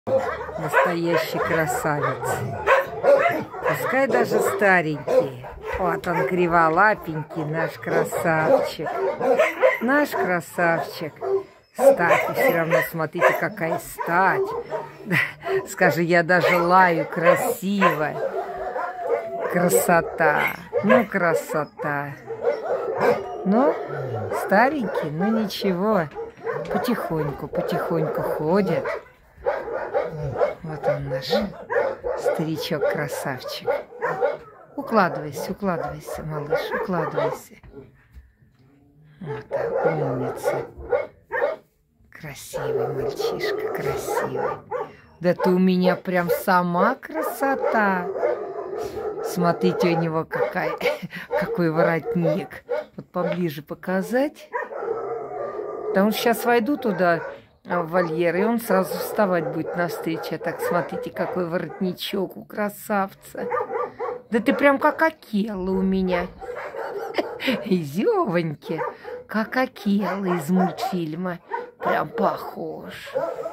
Настоящий красавец. Пускай даже старенький. Вот он криволапенький, наш красавчик. Наш красавчик. Стать, все равно смотрите, какая стать. Скажи, я даже лаю красиво. Красота. Ну, красота. Ну, старенький, ну ничего. Потихоньку, потихоньку ходит. Вот он наш старичок-красавчик. Укладывайся, укладывайся, малыш, укладывайся. Вот так, умница. Красивый мальчишка, красивый. Да ты у меня прям сама красота. Смотрите, у него какой воротник. Вот поближе показать. Потому что сейчас войду туда, в вольер, и он сразу вставать будет навстречу. Так, смотрите, какой воротничок у красавца. Да ты прям как Акела у меня. Зёвоньки, как Акела из мультфильма. Прям похож.